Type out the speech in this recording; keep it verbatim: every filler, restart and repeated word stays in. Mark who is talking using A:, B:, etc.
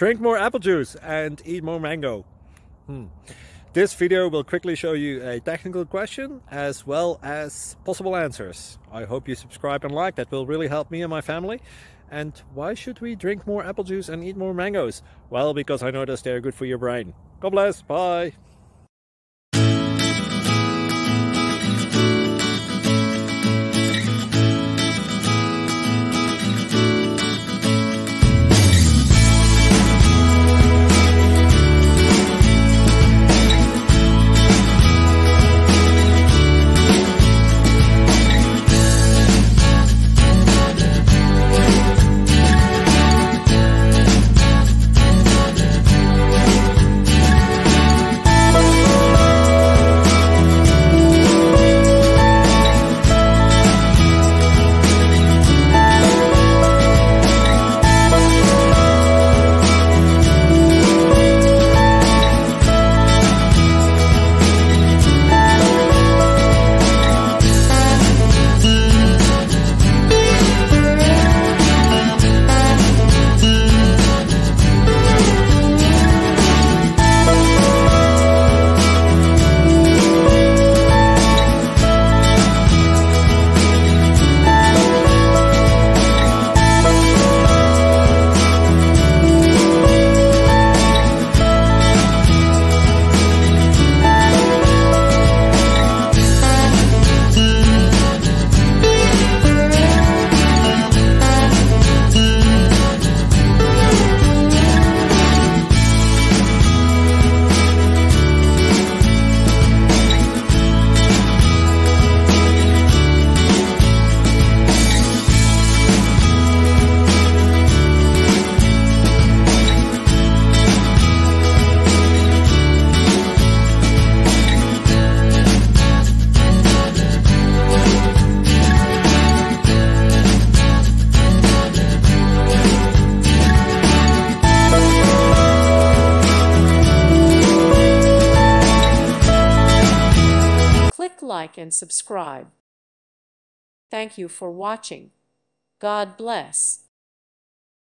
A: Drink more apple juice and eat more mango. Hmm. This video will quickly show you a technical question as well as possible answers. I hope you subscribe and like, that will really help me and my family. And why should we drink more apple juice and eat more mangoes? Well, because I noticed they're good for your brain. God bless, bye!
B: Like and subscribe. Thank you for watching. God bless.